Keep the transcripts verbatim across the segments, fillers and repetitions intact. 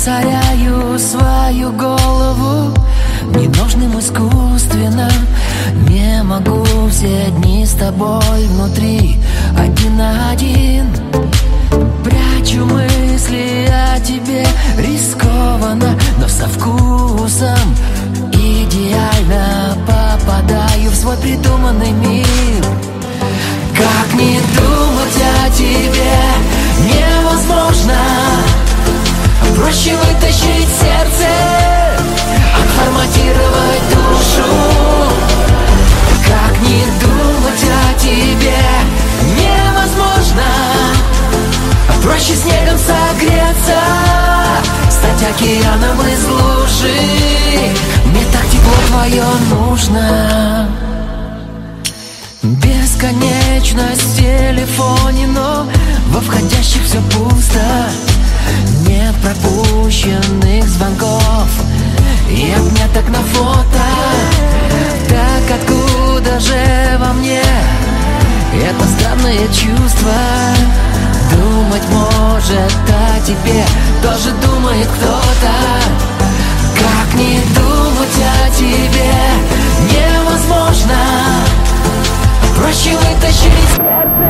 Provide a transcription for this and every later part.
засоряю свою голову ненужным искусственным. Не могу все дни с тобой внутри, один на один. Прячу мысли о тебе рискованно, но со вкусом. Идеально попадаю в свой придуманный мир. Как не думать о тебе невозможно. Проще вытащить сердце, отформатировать душу. Как не думать о тебе невозможно. Проще снегом согреться, стать океаном из лужи. Мне так тепло твое нужно. Бесконечность в телефоне, но во входящих все пусто. Нет пропущенных звонков и отметок на фото. Так откуда же во мне это странное чувство? Думать может о тебе тоже думает кто-то. Как не думать о тебе невозможно. Проще вытащить сердце.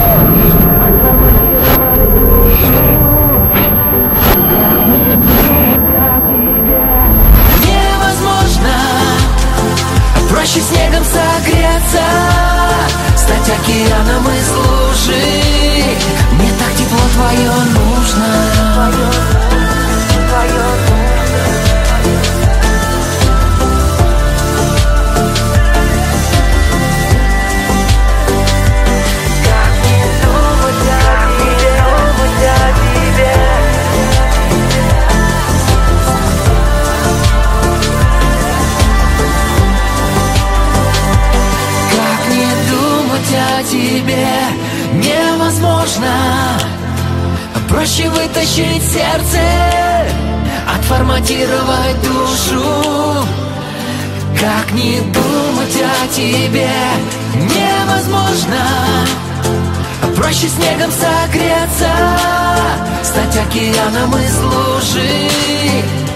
Невозможно. Проще снегом согреться, стать океаном из лужи. Мне так тепло твое нужно. Твое, твое нужно. Тебе невозможно. Проще вытащить сердце, отформатировать душу. Как не думать о тебе невозможно. Проще снегом согреться, стать океаном из лужи.